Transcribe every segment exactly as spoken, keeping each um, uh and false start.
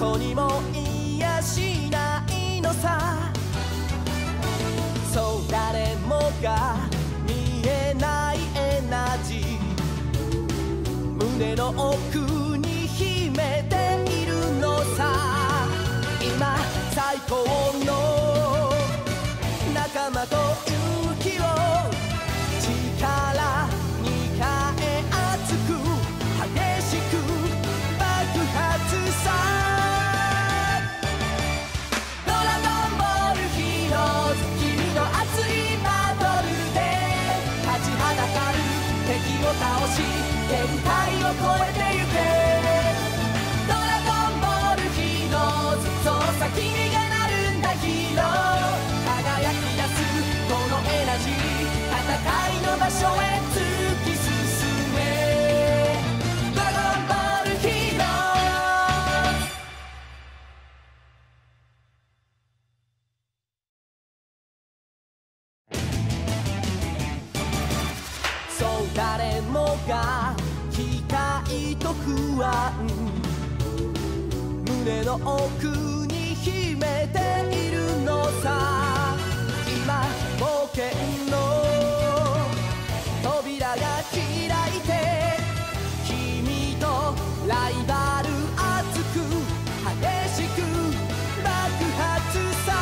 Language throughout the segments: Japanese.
こにも癒しないのさ。そう誰もが見えないエナジー、胸の奥に秘めているのさ。今最高の仲間と勇気を力に変え熱く激しく爆発さ。ドラゴンボールヒーローズ、君の熱いバトルで立ちはだかる敵を倒し限界を超えてゆけ。ドラゴンボールヒーローズ、そうさ君がなるんだヒーロー。輝き出すこのエナジー、戦いの場所へ突き進め。ドラゴンボールヒーローズ。そう誰もが機械と不安、胸の奥に秘めているのさ。今冒険の扉が開いて、君とライバル熱く激しく爆発さ。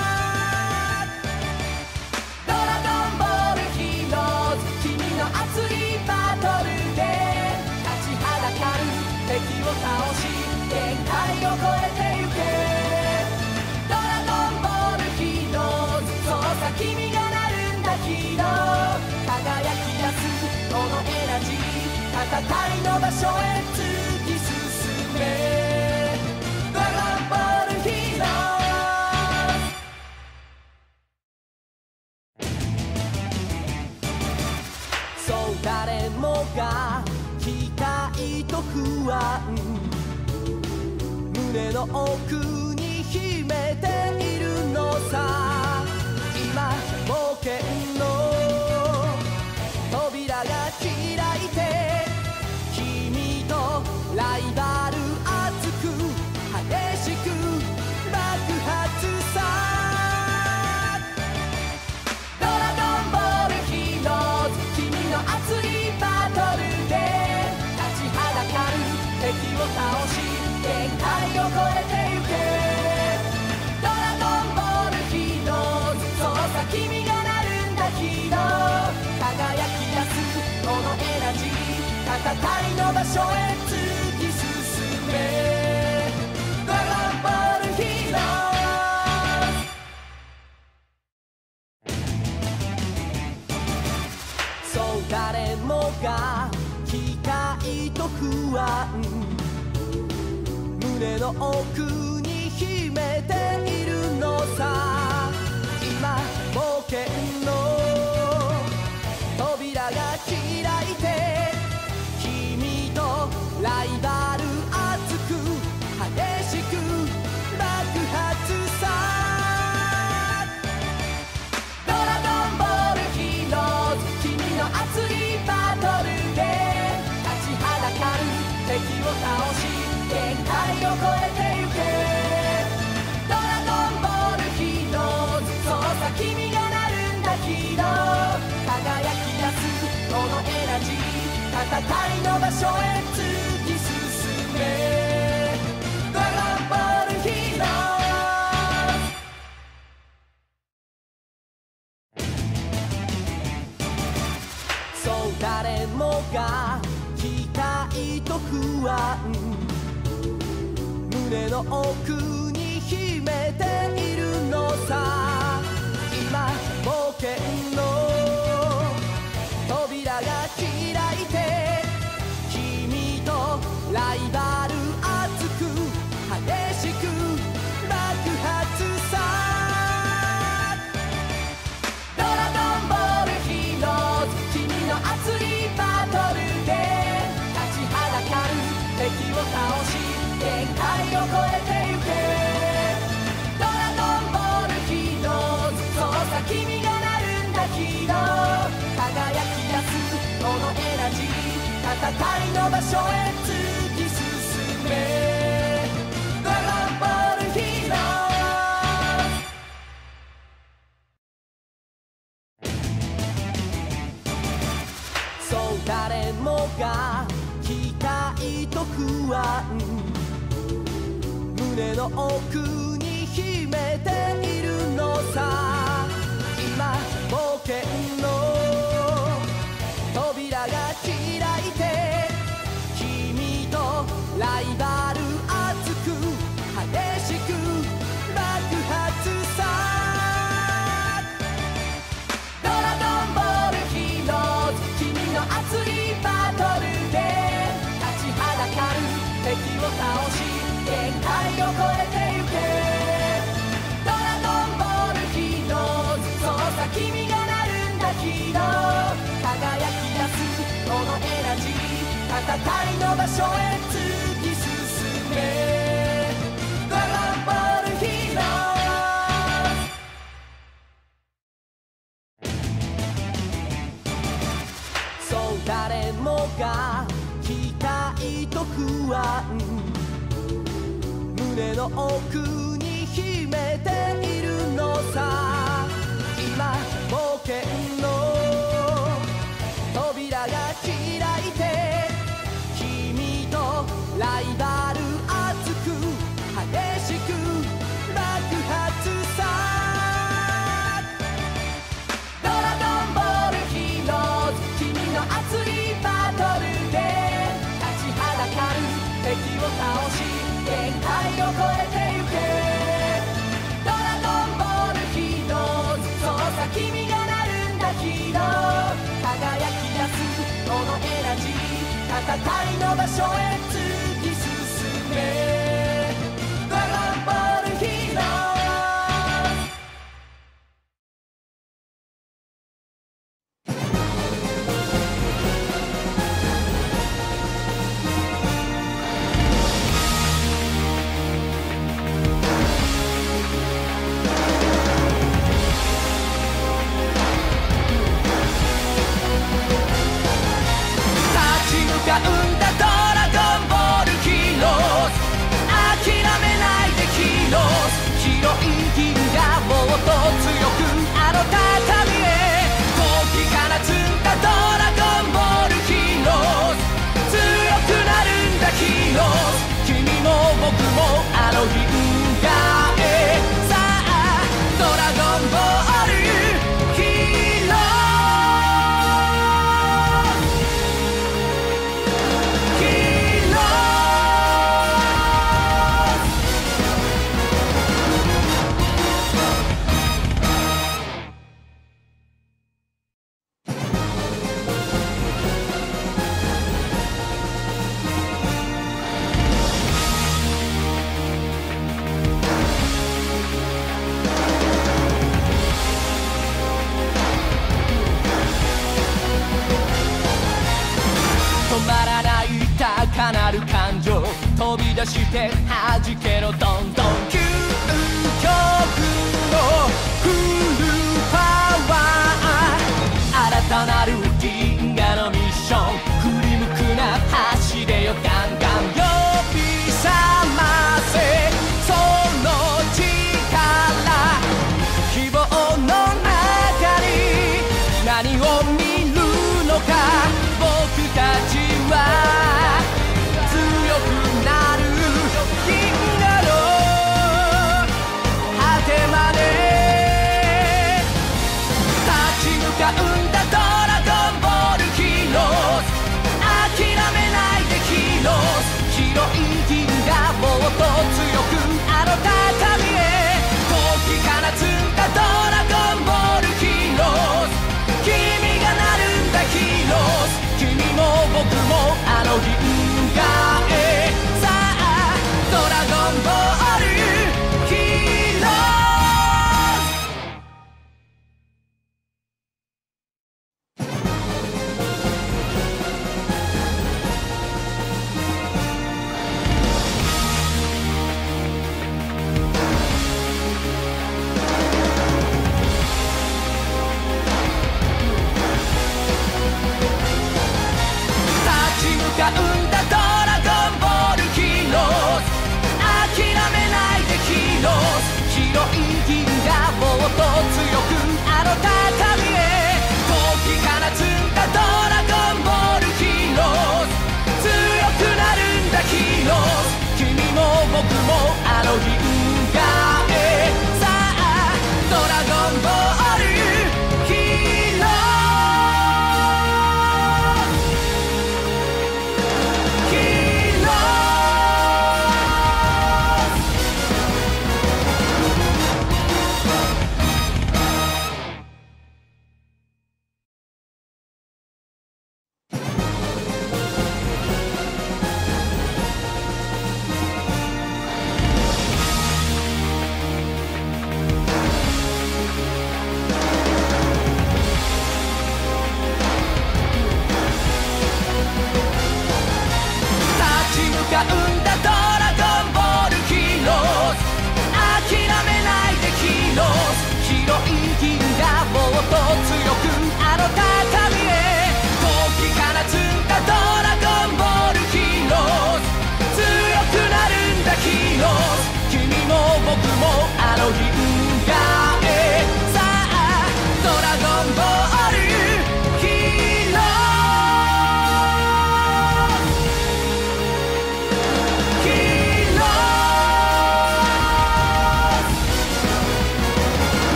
ドラゴンボールヒーローズ、君の熱いバトルで立ちはだかる敵を倒し限界を超えてゆけ。ドラゴンボールヒーローズ、そうさ君がなるんだヒーロー。輝き出すこのエナジー、戦いの場所へ突き進め。ドラゴンボールヒーローズ。そう誰もが機械と不安、胸の奥に秘めているのさ。今冒険の扉が開いて、君とライバル熱く激しく爆発さ。ドラゴンボールヒーローズ、君の熱いバトルで立ちはだかる敵を倒し限界を超えてゆけ。ドラゴンボールヒーローズ、そうさ君がなるんだヒーロー。輝き出すこのエナジー、戦いの場所へ突き進め。ドラゴンボールヒーローズ。そう誰もが機械と不安、胸の奥に秘めているのさ。今冒険の扉が開いて、君とライバル熱く激しく爆発さ。ドラゴンボールヒーローズ、君の熱いバトルで立ちはだかる敵を倒し限界を超えてゆけ。ドラゴンボールヒーローズ、そうさ君がなるんだヒーロー。輝き出すこのエナジー、戦いの場所へ突き進め。ドラゴンボールヒーローズ。そう誰もが機械と不安、胸の奥に秘めているのさ。今冒険の扉が開いて、君とライバル熱く激しく爆発さ。ドラゴンボールヒーローズ、君の熱いバトルで立ちはだかる敵を倒し限界を超えてゆけ。ドラゴンボールヒーローズ、そうさ君がなるんだヒーロー。輝き出すこのエナジー、戦いの場所へ突き進め。ドラゴンが期待と不安胸の奥に秘めているのさ今冒険の扉が開いて君とライバル熱く激しく爆発さドラゴンボールヒーローズ君の熱いバトルで立ちはだかる敵を倒し限界を超えてゆけドラゴンボールヒーローズそうさ君がなるんだヒーロー輝き出すこのエナジー戦いの場所へ突き進めドラゴンボールヒーローズそう誰もが期待と不安胸の奥に秘めているのさ今冒険の扉が開いて君とライバル熱く激しく爆発さドラゴンボールヒーローズ君の熱いバトルで立ちはだかる敵を倒し限界を超えてゆけドラゴンボールヒーローズそうさ君がなるんだヒーロー輝き出すこのエナジー戦いの場所へ突き進めドラゴンボールヒーローが生んだドラゴンボールヒーローズ諦めないでヒーローズ広い銀河もっと強くあの畳へ闘気放つんだドラゴンボールヒーローズ強くなるんだヒーローズ君も僕もあの銀河へさあドラゴンボールヒーローズ止まらない高鳴る感情飛び出して弾けのどんどん究極のフルパワー新たなる銀河のミッション振り向くな走れよガンガン呼び覚ませその力希望の中に何を見るのか僕たちは強くなる銀河の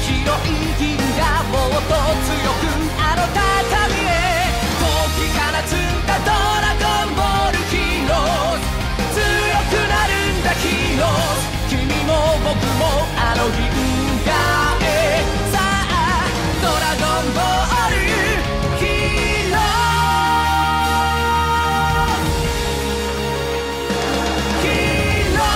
白い銀河もっと強くあの高みへ高貴から積んだドラゴンボールヒーローズ強くなるんだヒーローズ君も僕もあの銀河へさあドラゴンボールヒーローヒーロ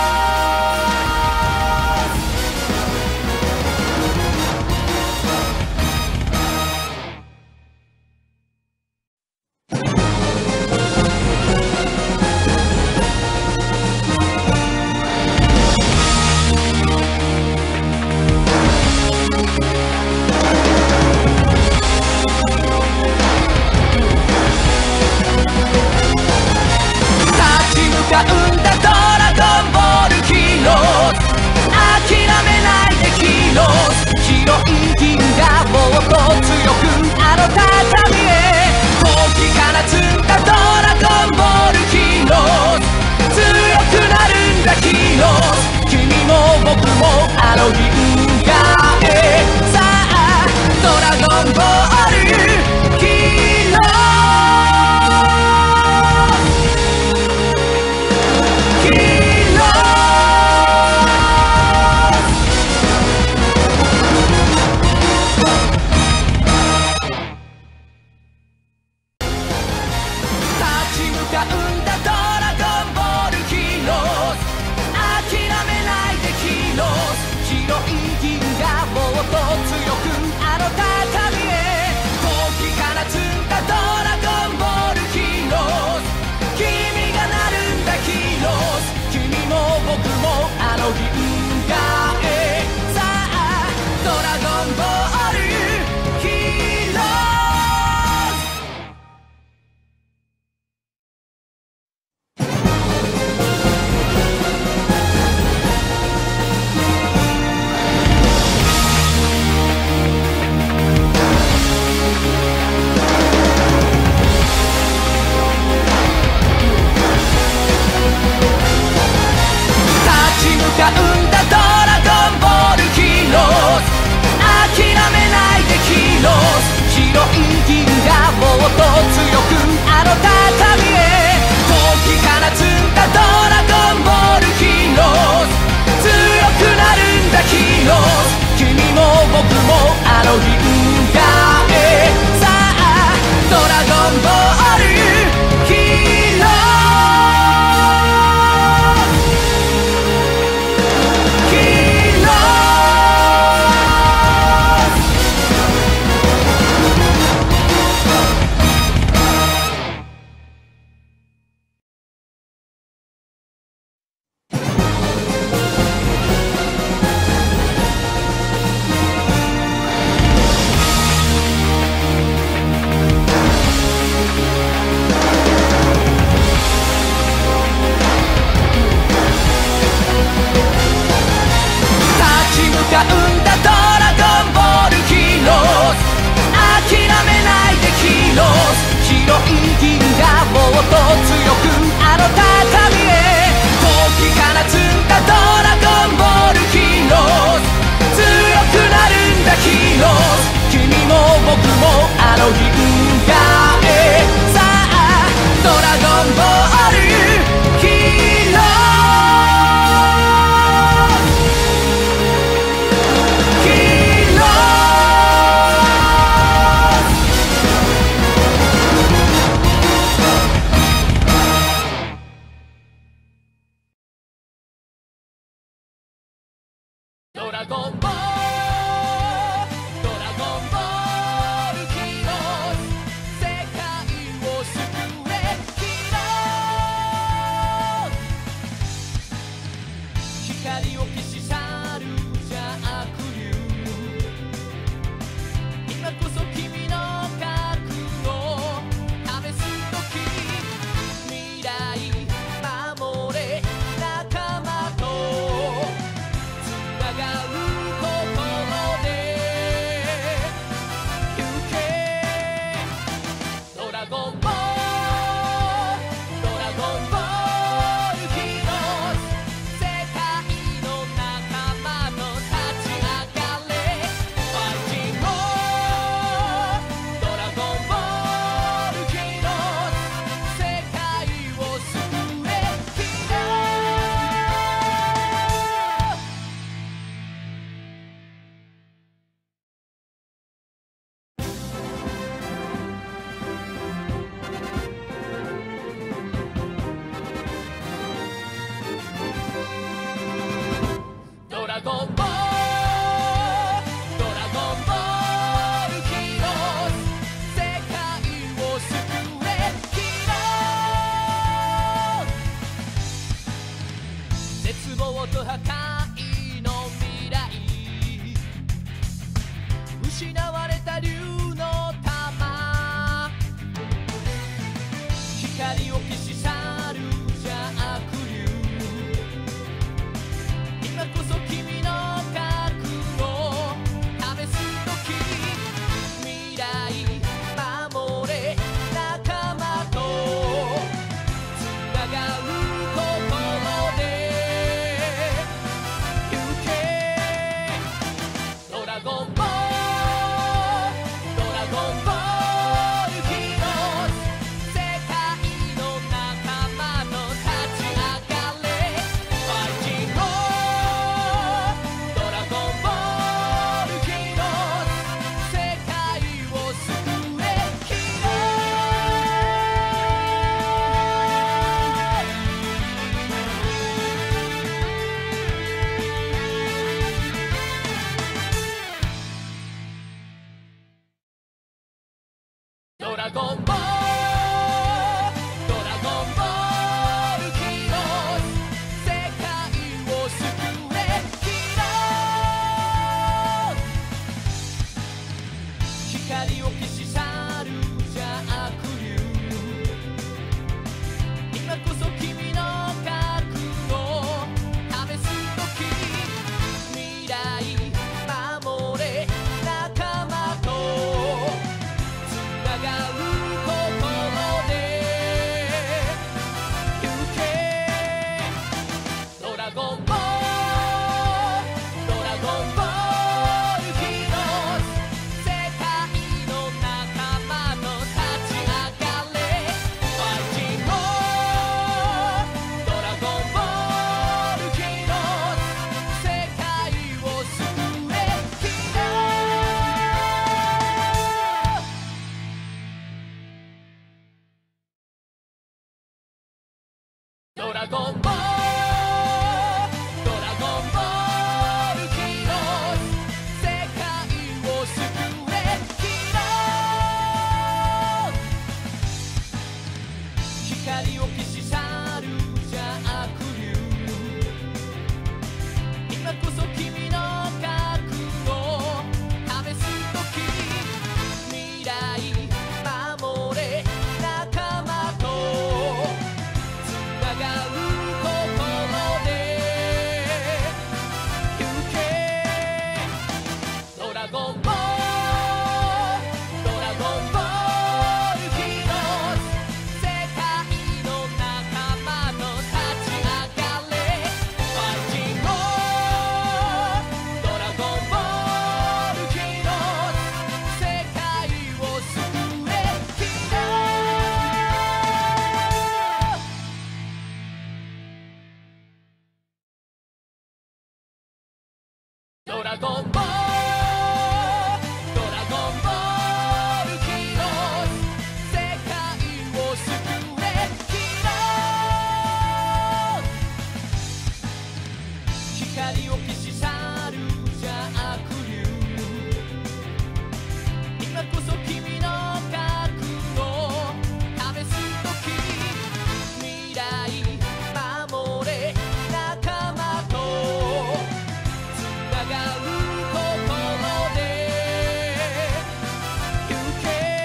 が生んだドラゴンボールヒーローズ諦めないでヒーローズ白い銀河もっと強くあの高みへ高貴から積んだドラゴンボールヒーローズ強くなるんだヒーローズ君も僕もあの銀河へさあドラゴンボールヒーローが生んだドラゴンボールヒーローズ諦めないでヒーローズ白い銀河もっと強くあの高みへ高貴から積んだドラゴンボールヒーローズ君がなるんだヒーローズ君も僕もあの銀河へさあドラゴンボールヒーローが生んだドラゴンボールヒーローズ諦めないでヒーローズ白い銀河もっと強くあの高みへ高貴から積んだドラゴンボールヒーローズ強くなるんだヒーローズ君も僕もあの銀河へさあドラゴンボールヒーローが生んだドラゴンボールヒーローズ諦めないでヒーローズ白い銀河もっと強くあの高みへ高貴から積んだドラゴンボールヒーローズ強くなるんだヒーローズ君も僕もあの銀河へさあドラゴンボールヒーロードラゴンボールドラゴンボールヒーローズラゴンボールドラゴンボールヒーローズ世界の仲間と立ち上がれファイティングドラゴンボールヒーローズ世界を救えヒーロードラゴンボールドラゴンボールヒーローズ世界を救えヒーロー光を消し去る邪悪流今こそ君の覚悟試す時未来守れ仲間とつながる心で行けドラゴンボールドラゴンボールヒーローズ世界の仲間と立ち上がれファイティングドラゴンボールヒーローズ世界を救えヒーロードラゴンボールドラゴンボールヒーローズ世界を救えヒーロー光を消し去る邪悪流今こそ君の覚悟試す時未来守れ仲間とつながる心で行けドラゴンボールドラゴンボールヒーローズ世界の仲間と立ち上がれファイティングドラゴンボールヒーローズ世界を救えヒーロードラゴンボールドラゴンボールヒーローズ世界を救えヒーロー光を消し去る邪悪流今こそ君の覚悟試す時未来守れ仲間とつながる心で行け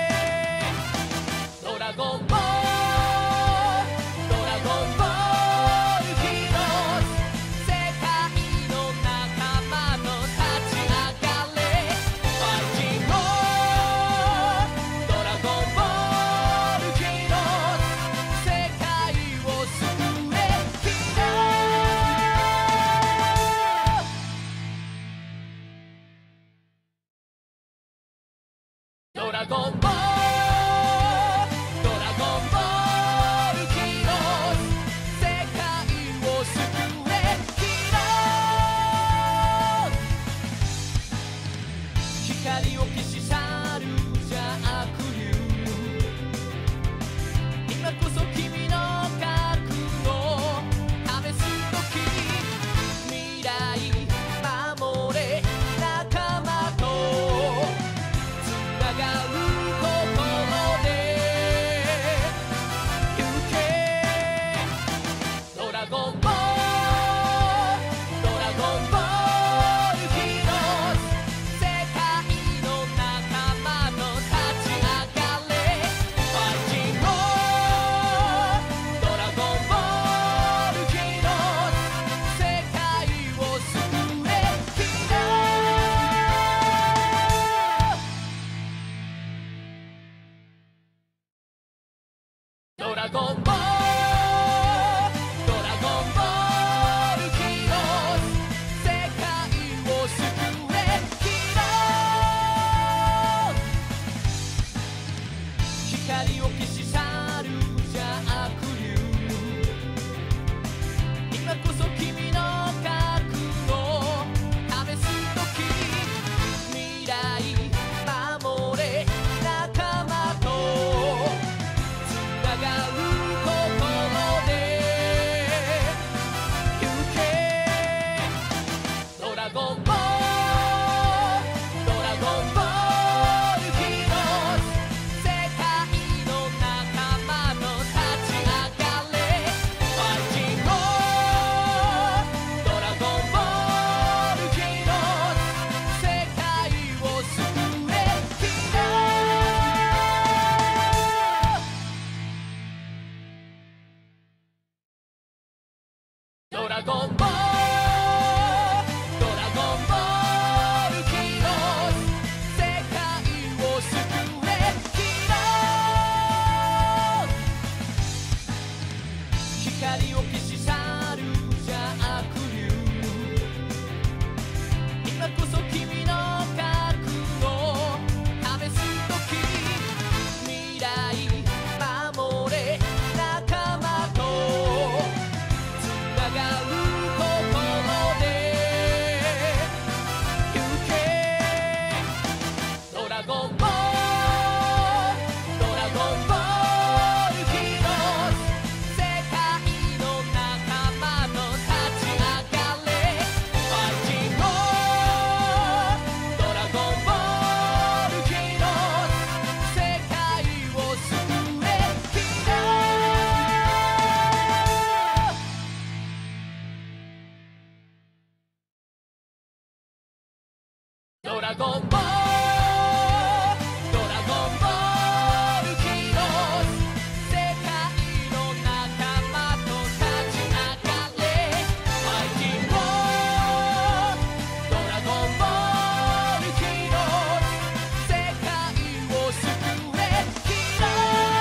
ドラゴンボールドラゴンボールヒーローズ世界の仲間と立ち上がれファイティングドラゴンボールヒーローズ世界を救えヒーロードラゴンボールドラゴンボールヒーローズ世界を救えヒーロー光を消し去る邪悪流今こそ君の覚悟試す時未来守れ仲間とつながる心で行けドラゴンボールドラゴンボールヒーローズ世界の仲間とゴンボールドラゴンボールヒーローズ世界の仲間と立ち上がれファイティングドラゴンボールヒーローズ世界を救えヒーロ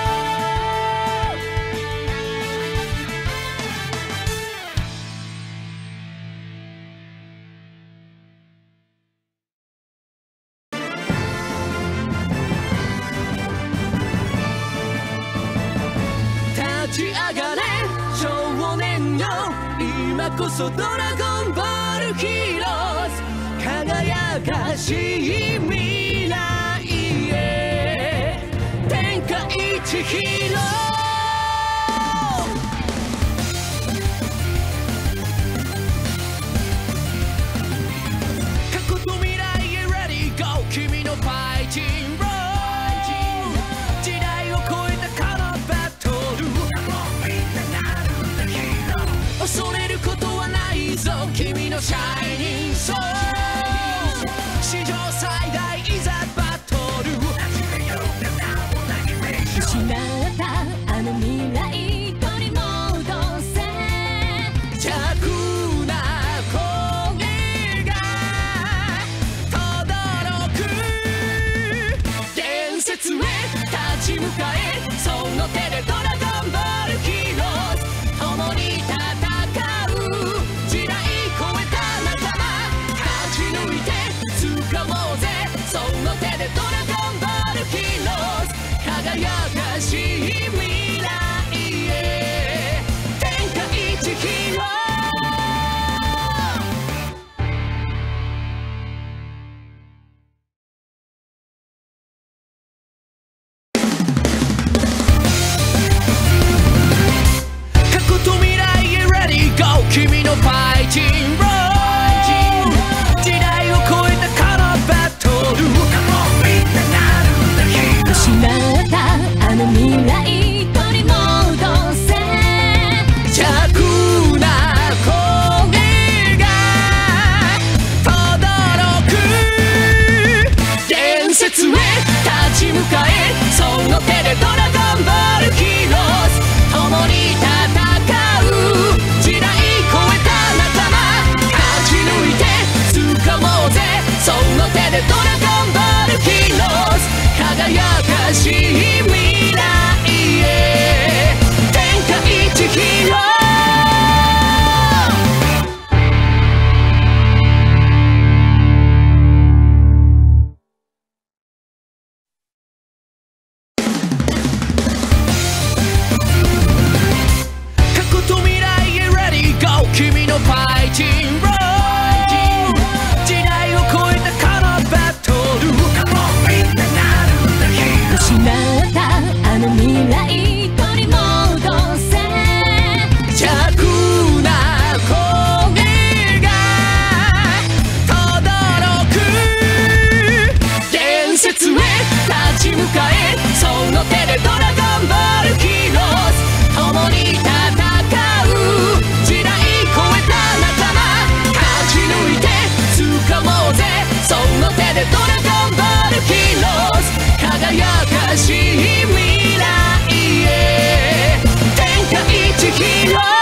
ー立ち上がれ少年よ今こそドラゴンボールヒーローズ輝かしい未来へ天下一ヒーロー過去と未来へ Ready Go 君のファイティングロー時代を超えたこのバトル恐れることはないぞ君のシャイニングソー史上最大いざバトル失ったあの未来取り戻せ弱な声が轟く伝説へ立ち向かえその手でドラゴンボールヒーローズ共に戦う時代超えた仲間勝ち抜いて掴もうぜその手でドラゴンボールヒーローズ輝かしい未来へ天下一ヒーロー過去と未来へ Ready Go 君のファイティングロー時代を超えたこのバトル失ったあの未来取り戻せ弱な声が轟く伝説へ立ち向かえその手でドラゴンボールヒーローズ共に戦う時代超えた仲間勝ち抜いて掴もうぜその手でドラゴンボールヒーローズ輝かしい未来へ天下一ヒーロー過去と未来へ Ready Go 君のファイティングロー時代を超えたこのバトル失ったあの未来取り戻せ弱な声が轟く伝説へ立ち向かえその手でドラゴンボールヒーローズ共に戦う時代超えた仲間勝ち抜いて掴もうぜその手でドラゴンボールヒーローズ輝かしい未来へ天下一ヒーロー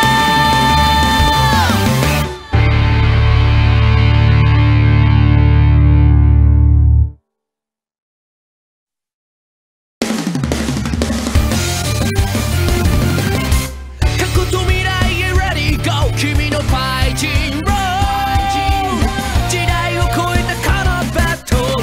過去と未来へ Ready Go 君のファイティングロー時代を超えたこのバトル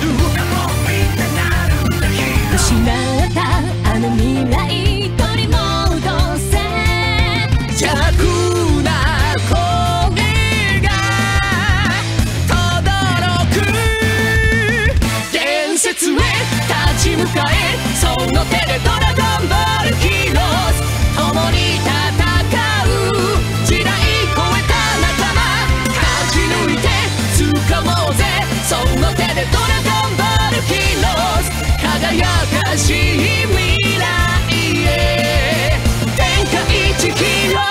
失ったあの未来取り戻せ弱な声が轟く伝説へ立ち向かえその手でドラゴンボールヒーローズ共に戦う時代超えた仲間勝ち抜いて掴もうぜその手でドラゴンボールヒーローズ輝かしい未来へ天下一ヒーロー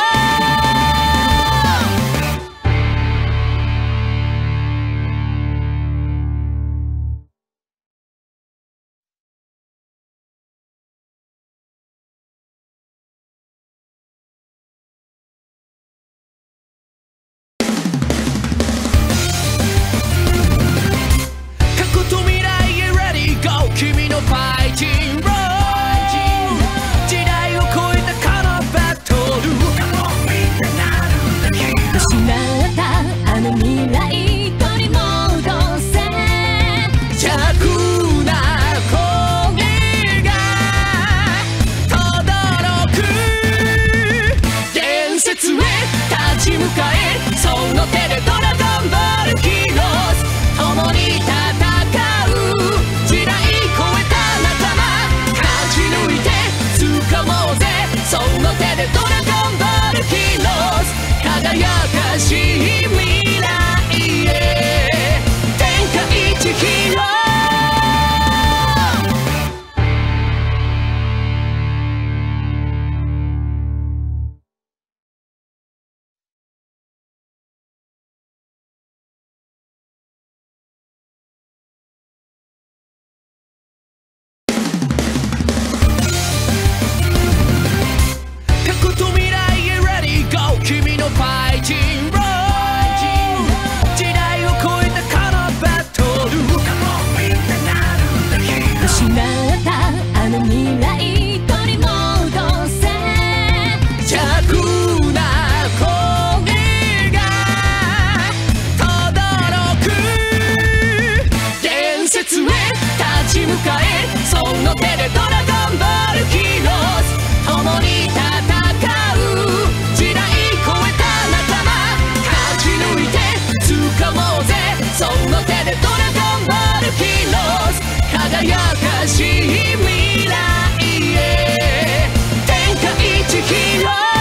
説へ立ち向かえ、その手でドラゴンボールヒーローズ、共に戦う時代超えた仲間、勝ち抜いて掴もうぜ、その手でドラゴンボールヒーローズ、輝かしい未来へ天下一ヒーロー。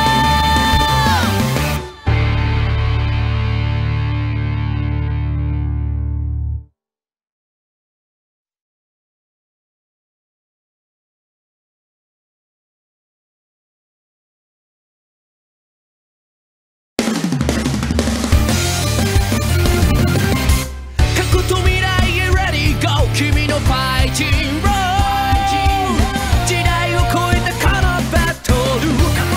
君のファイティングロー、時代を超えたこのバトル、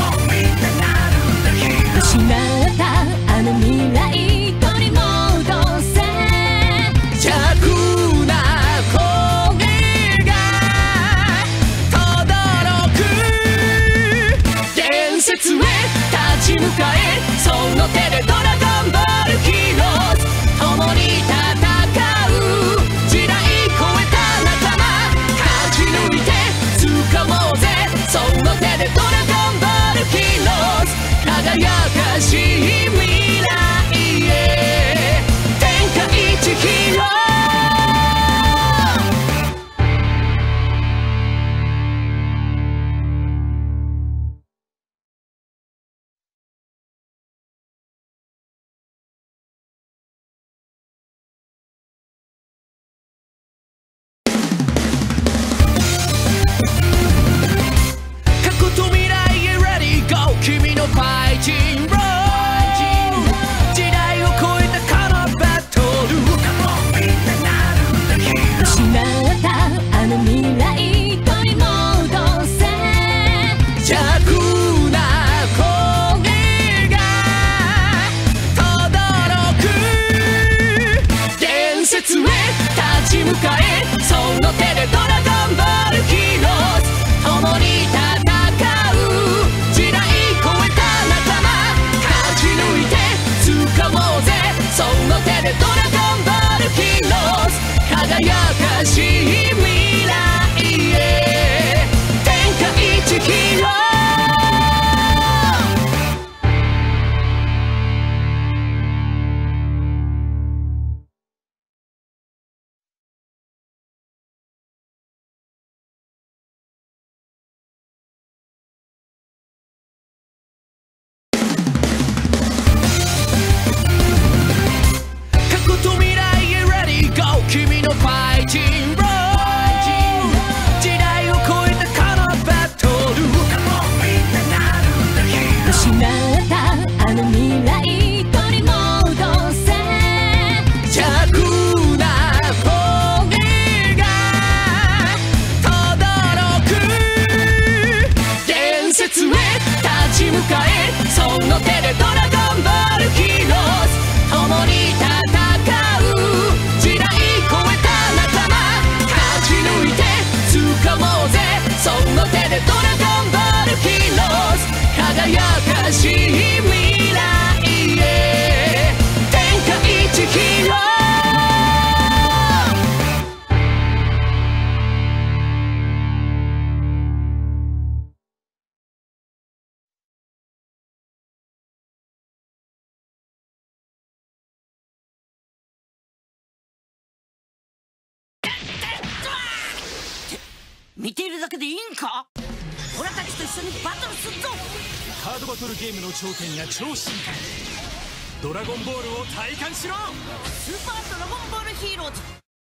失ったあの未来取り戻せ、 弱な声が轟く、伝説へ立ち向かえ、その手でドラゴンボールヒーローズ、共に戦う時代超えた仲間、勝ち抜いて掴もうぜ、その手でドラゴンボールヒーローズ、輝かしい未来へ天下一ヒーロー。君のファイティングロー、時代を超えたこのバトル、 失ったあの未来取り戻せ、 弱な声が轟く、伝説へ立ち向かえ、その手でドラゴンボールヒーローズ、共に戦う時代超えた仲間、勝ち抜いて掴もうぜ、その手でドラゴンボールヒーローズ、輝かしい未来へ天下一ヒーロー。君のファイティングロー、時代を超えたこのバトル、 失ったあの未来取り戻せ、 弱な声が轟く、伝説へ立ち向かえ、その手でドラゴンボールヒーローズ、共に戦う時代超えた仲間、勝ち抜いて掴もうぜ、その手でドラゴンボールヒーローズ、輝かしい未来へ天下一ヒーロー。 見ているだけでいいんか。俺たちと一緒にバトルするぞ。 カードバトルゲームの頂点や超進化、ドラゴンボールを体感しろ。 スーパードラゴンボールヒーローズ。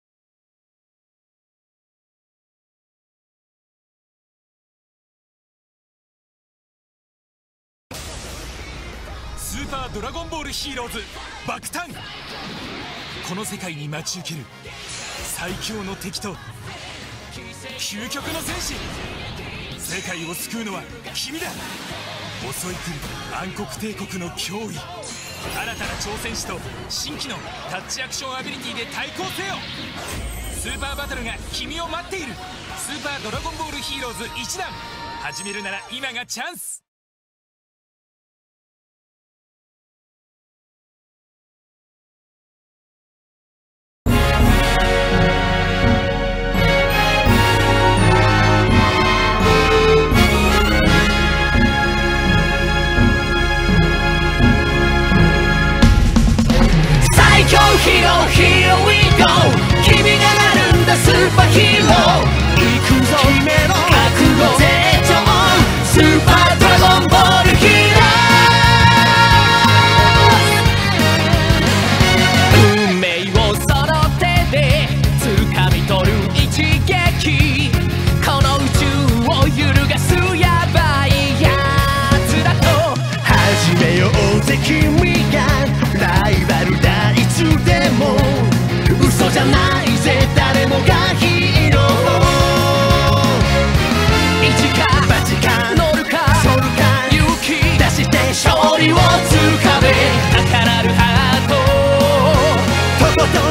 スーパードラゴンボールヒーローズ爆誕。この世界に待ち受ける最強の敵と究極の戦士、世界を救うのは君だ。襲い来る暗黒帝国の脅威、新たな挑戦士と新規のタッチアクションアビリティで対抗せよ。スーパーバトルが君を待っている。スーパードラゴンボールヒーローズいちだん、始めるなら今がチャンス。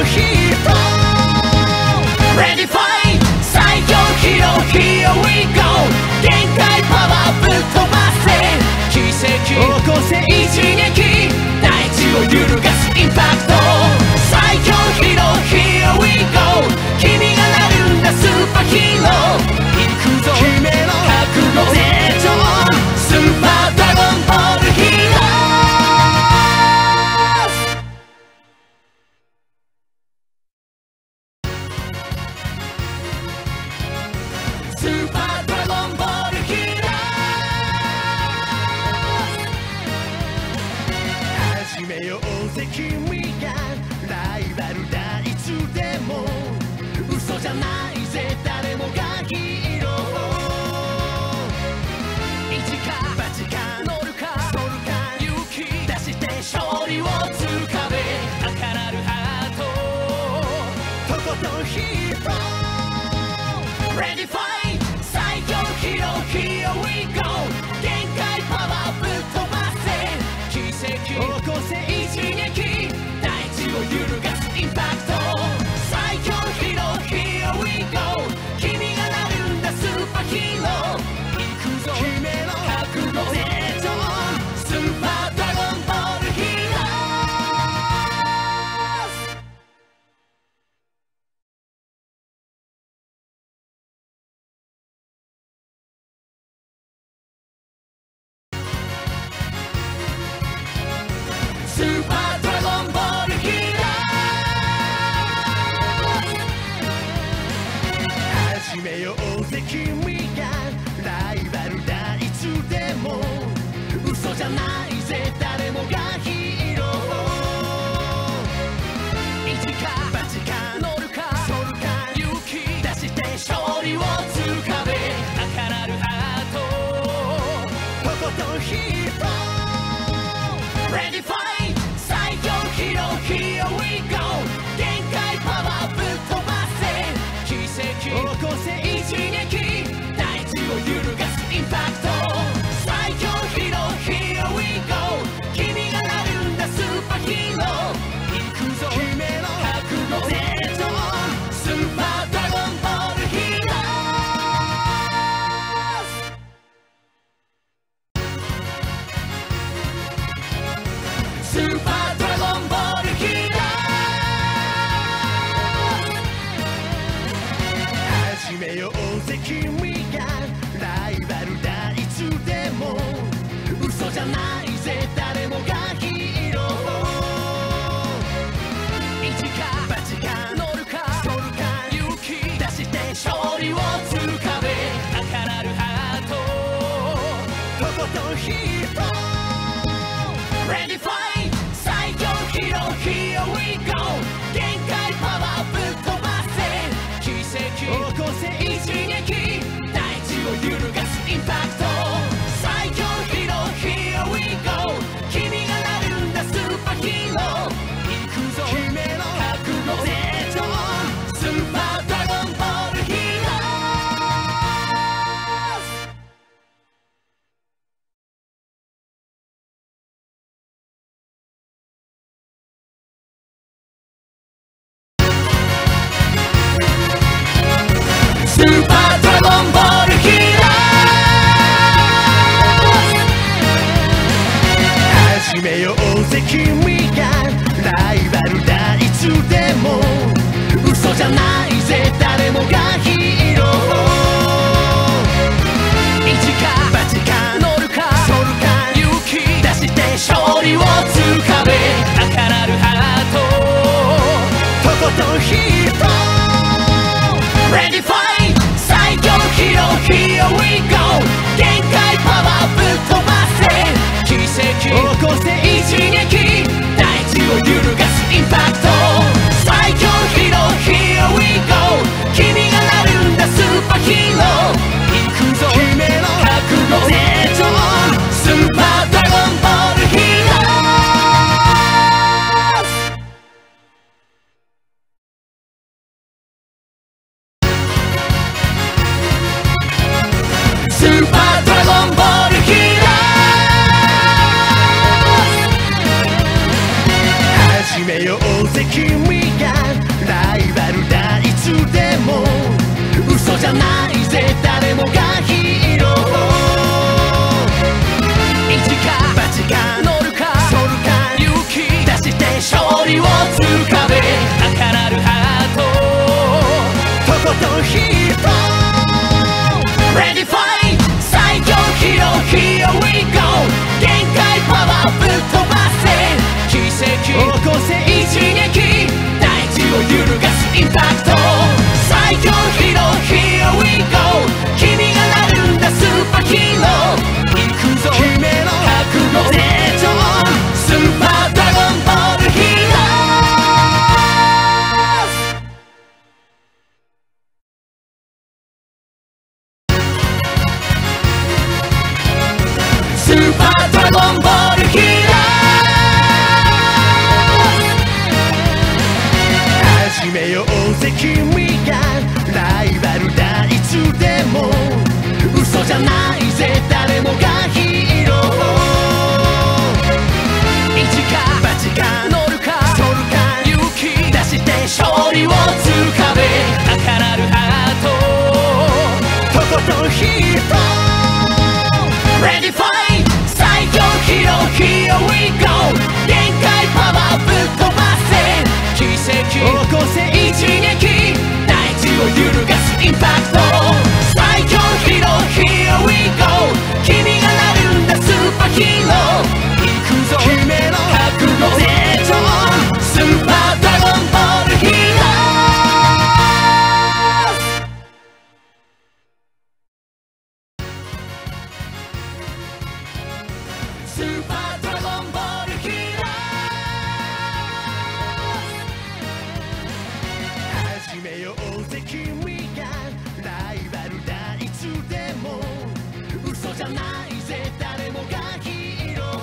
ヒーロー Ready fight 最強ヒーロー Here we go 限界パワーぶっ飛ばせ奇跡起こせ一撃大地を揺るがすインパクト最強ヒーロー Here we go 君がなるんだスーパーヒーロー行くぞ君の覚悟成長スーパードラゴンボールヒーロースーパードラゴンボールヒーロー始めようぜ君がライバルだいつでも嘘じゃないぜ誰もがヒーロー一か八か乗るかソルか勇気出して勝利をつかめ赤なるハートとことんヒーロー Ready fight 最強ヒーロー Here we go 限界パワーぶっ飛ばせ奇跡起こせ一撃大地を揺るがすインパクト最強ヒーロー Here we go 君がなるんだスーパーヒーロー行くぞ君の覚悟成長スーパードラゴンボールヒーロースーパードラゴンボールヒーロー始めようぜ君がライバルだいつでも嘘じゃないぜ誰もがヒーロー一か八か乗るかソルか勇気出して勝利をつかめ赤なるハートとことんヒーロー Ready fight 最強ヒーロー Here we go 限界パワーぶっ飛ばせ奇跡起こせ一撃大地を揺るがすインパクト最強ヒーロー Here we go 君がなるんだスーパーヒーロー行くぞ君の覚悟成長スーパードラゴンボールヒーロースーパードラゴンボールヒーロー始めようぜ君がライバルだいつでも嘘じゃないぜ誰もがヒーロー一か八か乗るかソルか勇気出して勝利をつかめ赤なるハートとことんヒーロー Ready fight 最強ヒーロー Here we go 限界パワーぶっ飛ばせ奇跡起こせ一撃大地を揺るがすインパクト最強ヒーロー Here we go 君がなるんだスーパーヒーロー行くぞ君の覚悟成長スーパードラゴンボールヒーロースーパードラゴンボールヒーローヒーロー Ready fight 最強ヒーロー Here we go 限界パワーぶっ飛ばせ奇跡起こせ一撃大地を揺るがすインパクト最強ヒーロー Here we go 君がなるんだスーパーヒーロー行くぞ君の覚悟成長スーパードラゴンボールヒーロースーパードラゴンボールヒーロー始めようぜ君がライバルだいつでも嘘じゃないぜ誰もがヒーロー一か八か乗るか取るか勇気出して勝利をつかめ高鳴るハートとことんヒーロー Ready fight 最強ヒーロー Here we go 限界パワーぶっ飛ばせ奇跡起こせ一撃大地を揺るがすインパクト最強ヒーロー Here we go 君がなるんだスーパーヒーロー行くぞ君の覚悟成長スーパードラゴンボールヒーロースーパードラゴンボールヒーロー始めようぜ君がライバルだいつでも嘘じゃないぜ誰もがヒーロ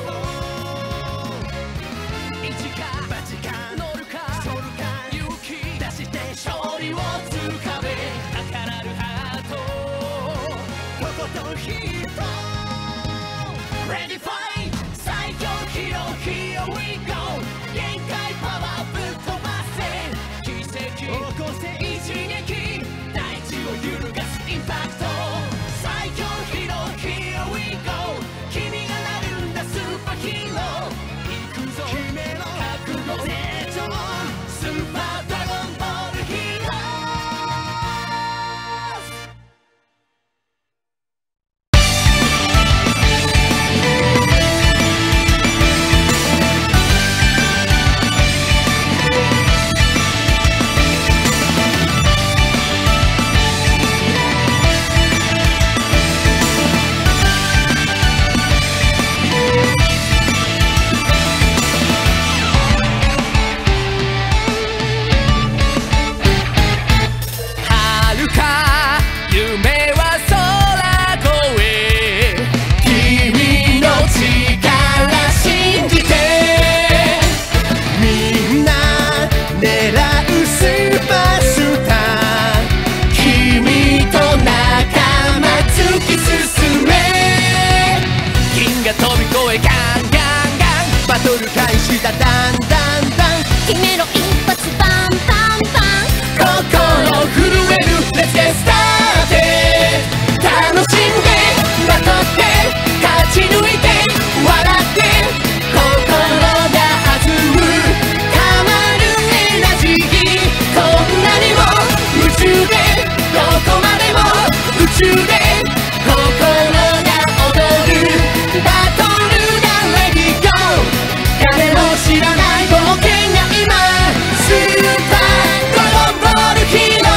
ー一か八か乗るか取るか勇気出して勝利をつかめ高鳴るハートとことんヒーロー Ready fight 最強ヒーロー Here we go 限界パワーぶっ飛ばせ奇跡起こせ一撃大地を揺るがすインパクト最強ヒーロー Here we go 君がなるんだスーパーヒーロー行くぞ君の覚悟成長スーパードラゴンボールヒーロー遥か夢は空越え君の力信じてみんな狙うスーパースター君と仲間突き進め銀河飛び越えガンガンガンバトル開始だダンダンダン決めろ一発バンバンバン心震える Let's get started 楽しんでバトって勝ち抜いて笑って心が弾むたまるエナジーこんなにも夢中でどこまでも宇宙で心が踊るバトルが Ready go 誰も知らない冒険が今スーパードラゴンボールヒーロー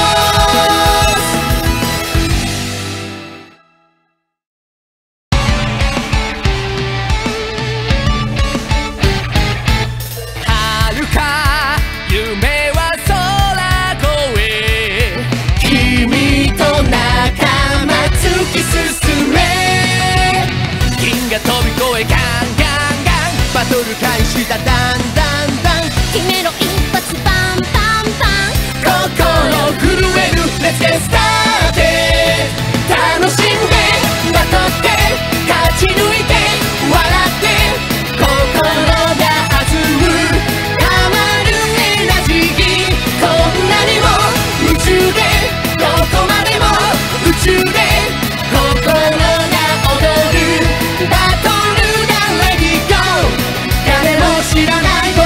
遥か夢は空越え君と仲間突き進め銀河飛び越えガンガンガンバトル開始だダンダンダン決めろ一発バンバンバン心震える Let's get started 楽しんでバトって勝ち抜いて笑って心が弾むたまるエナジーこんなにも夢中でどこまでも宇宙で心が踊るバトルが Ready go 誰も知らない冒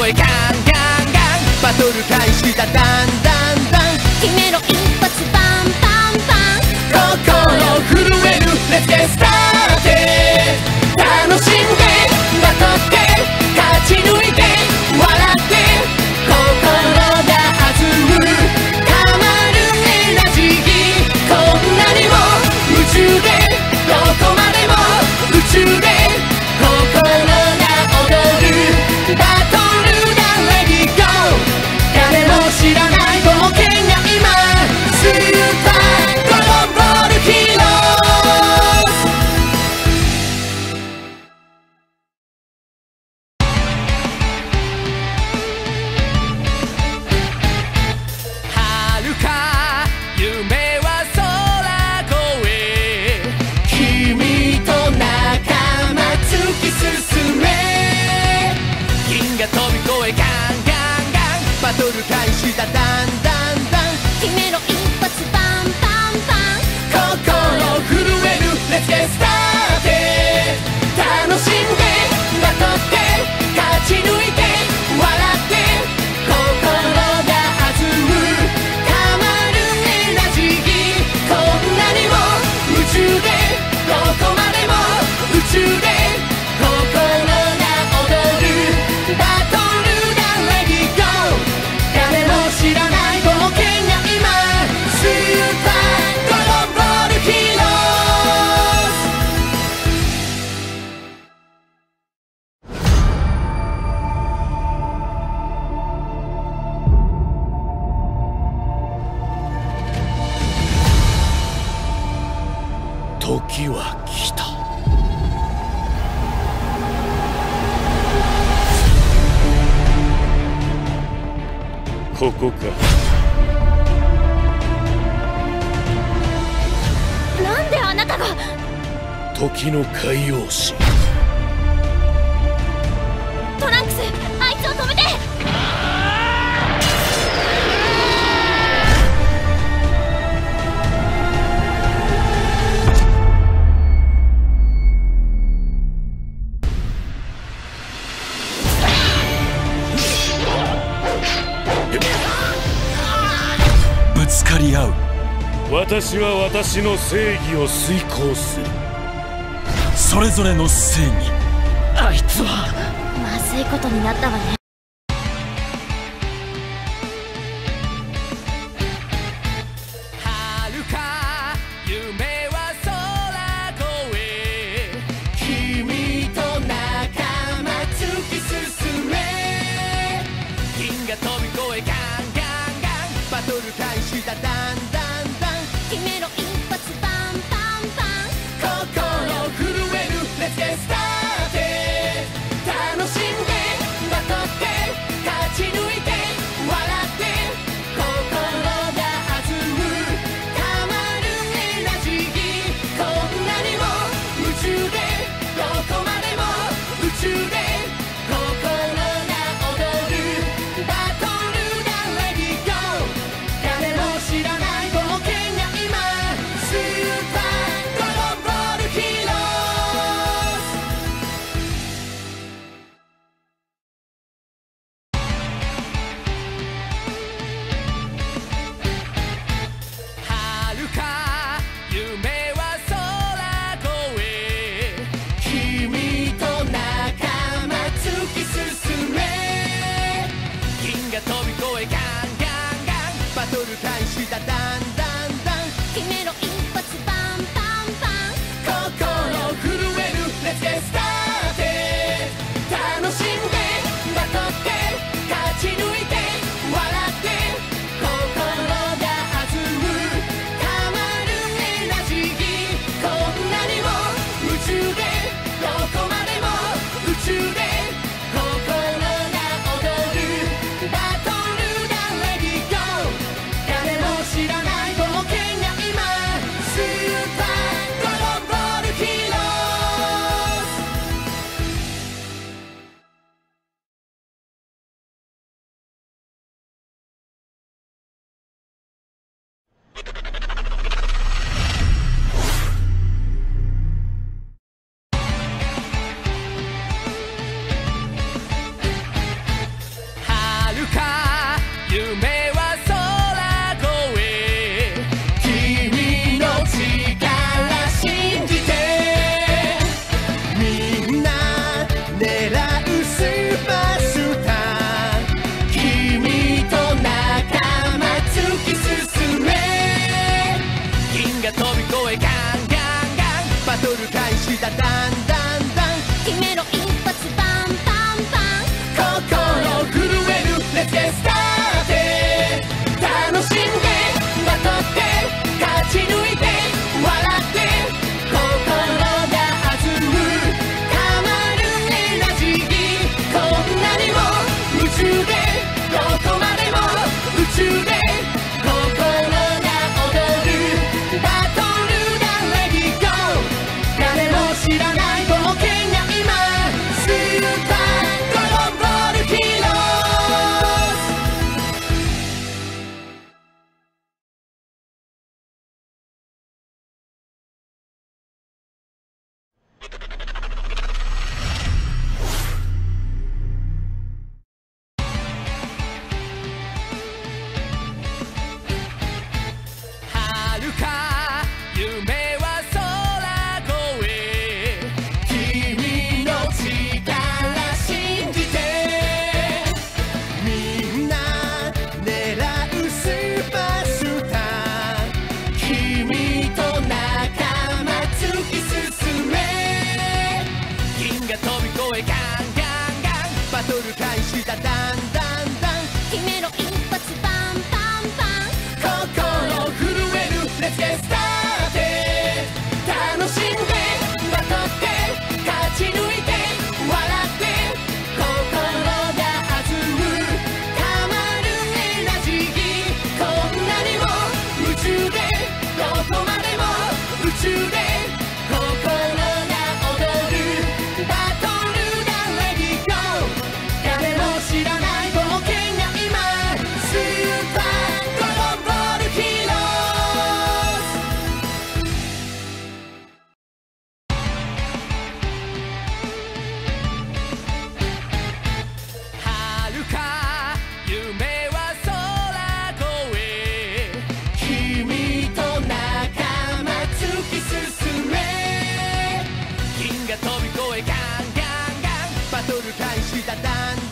声ガンガンガンバトル開始だダンダンダン決めろ一発バンバンバン心震える Let's get started 楽しんでバトって勝ち抜いて笑って心が弾むたまるエナジーこんなにも夢中でどこまでも宇宙で心が踊るバトルだ Let it go 誰も知らない冒険が今スーパードラゴンボールヒーロー遥か夢は空越え君と仲間突き進め銀河飛び越えガンガンガンバトル開始だダンダンダン決めろ一発バンバンバン心震える Let's get started 楽しんでバトって勝ち抜いて笑って心が弾むたまるエナジーこんなにも夢中でどこまでも宇宙で心が踊るバトルだ Let it go 誰も知らない冒険が今スーパードラゴンボールヒーロー時は来たここかなんであなたが時の海洋史トランクスあいつを止めてぶつかり合う。 私は私の正義を遂行する。 それぞれの正義。 あいつはまずいことになったわね遥か夢は空越え君と仲間突き進め銀河飛び越えガンガンガンバトル開始だダンダンダン決めろ一発バンバンバン心震える Let's get started 楽しんでバトって勝ち抜いて笑って心が弾むたまるエナジーこんなにも夢中でどこまでも宇宙で心が踊るバトルだ Let it go 誰も知らない冒険が今しただんだんだん君の一発バンバンバン心震える Let's get started 楽しんでバトって勝ち抜いて笑って心が弾むたまるエナジーこんなにも夢中でどこまでも宇宙で心が踊るバトルだ Let it go 誰も知らない冒険が今スーパードラゴンボールヒーロー遥か夢は空越え君の力信じてみんな狙うスーパースター君と仲間突き進め銀河飛び越えガンガンガンバトル開始だだんだんだん君の一発バンバンバン心震える Let's get started 楽しんでバトって勝ち抜いて笑って心が弾むたまるエナジーこんなにも夢中でどこまでも宇宙で心が踊るバトルだ Let it go 誰も知らない冒険が今スーパードラゴンボールヒーロー遥か夢は空越え君と仲間突き進め銀河飛び越えガンガンガンバトル開始だだん